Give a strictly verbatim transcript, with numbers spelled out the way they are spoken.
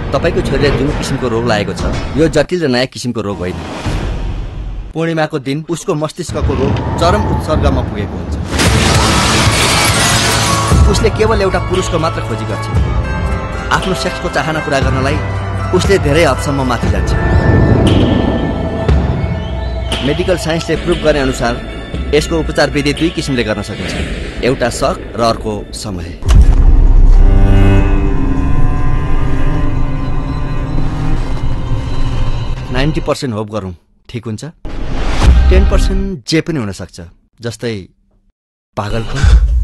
तपाईको छोरीलाई जुन किसिमको रोग लागेको छ यो जटिल र नयाँ किसिमको रोग होइन। पूर्णिमाको दिन उसको मस्तिष्कको रोग चरम उत्सर्गमा पुगेको हुन्छ। उसले केवल एउटा पुरुषको मात्र खोजी गर्छ। आफ्नो सेक्सको चाहना पूरा गर्नलाई उसले धेरै हदसम्म माथि जान्छ। मेडिकल साइन्सले प्रुभ गर्ने अनुसार यसको उपचार विधि दुई किसिमले गर्न सकिन्छ, एउटा शक र अर्को समय। नाइन्टी पर्सेन्ट होप गरौँ ठिक हुन्छ, टेन पर्सेन्ट जे पनि हुन सक्छ, जस्तै पागलपन।